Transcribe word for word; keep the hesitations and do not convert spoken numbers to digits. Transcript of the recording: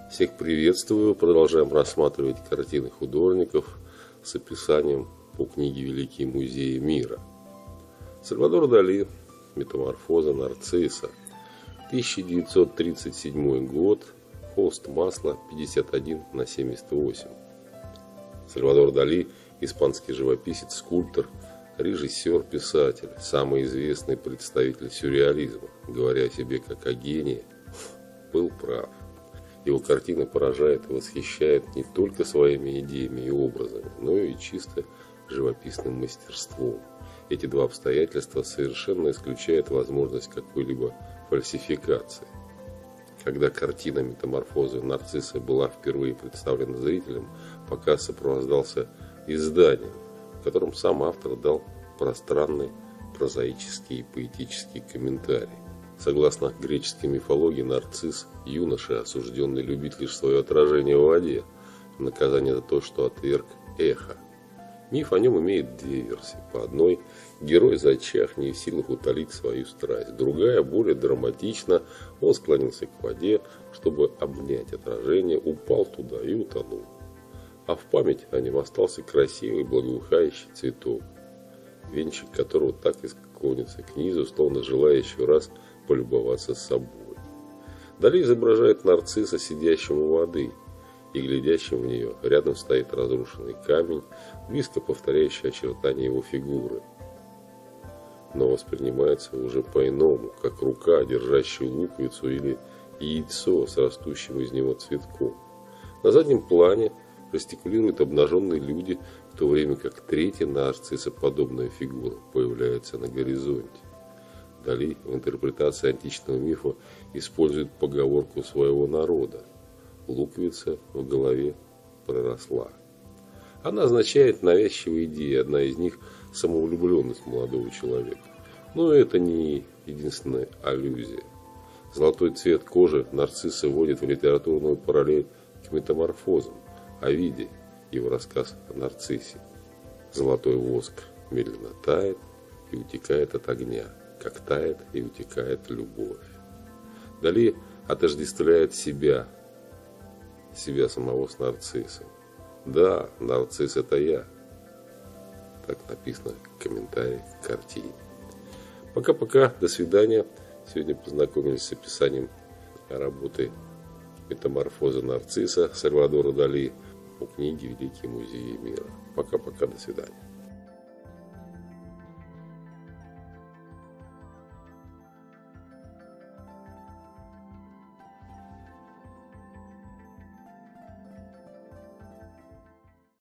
Всех приветствую. Продолжаем рассматривать картины художников с описанием по книге «Великие музеи мира». Сальвадор Дали. Метаморфоза нарцисса. тысяча девятьсот тридцать седьмой год. Холст масла пятьдесят один на семьдесят восемь. Сальвадор Дали – испанский живописец, скульптор, режиссер, писатель, самый известный представитель сюрреализма. Говоря о себе как о гении, был прав. Его картина поражает и восхищает не только своими идеями и образами, но и чисто живописным мастерством. Эти два обстоятельства совершенно исключают возможность какой-либо фальсификации. Когда картина «Метаморфоза нарцисса» была впервые представлена зрителям, показ сопровождался изданием, в котором сам автор дал пространный прозаический и поэтический комментарий. Согласно греческой мифологии, нарцисс – юноша, осужденный любить лишь свое отражение в воде, в наказание за то, что отверг эхо. Миф о нем имеет две версии. По одной, герой зачах, не в силах утолить свою страсть. Другая, более драматична, он склонился к воде, чтобы обнять отражение, упал туда и утонул. А в память о нем остался красивый благоухающий цветок, венчик которого так и склонится к низу, словно желая еще раз полюбоваться собой. Дали изображает нарцисса, сидящего у воды и глядящим в нее. Рядом стоит разрушенный камень, близко повторяющий очертания его фигуры, но воспринимается уже по-иному, как рука, держащая луковицу, или яйцо с растущим из него цветком. На заднем плане жестикулируют обнаженные люди, в то время как третья нарциссоподобная фигура появляется на горизонте. Дали в интерпретации античного мифа использует поговорку своего народа: луковица в голове проросла. Она означает навязчивые идеи, одна из них – самовлюбленность молодого человека. Но это не единственная аллюзия. Золотой цвет кожи нарцисса вводит в литературную параллель к метаморфозам, Овидий, его рассказ о нарциссе. Золотой воск медленно тает и утекает от огня, как тает и утекает любовь. Дали отождествляет себя, себя самого с нарциссом. Да, нарцисс — это я. Так написано в комментарии к картине. Пока-пока, до свидания. Сегодня познакомились с описанием работы «Метаморфоза нарцисса» Сальвадора Дали по книге «Великие музеи мира». Пока-пока, до свидания.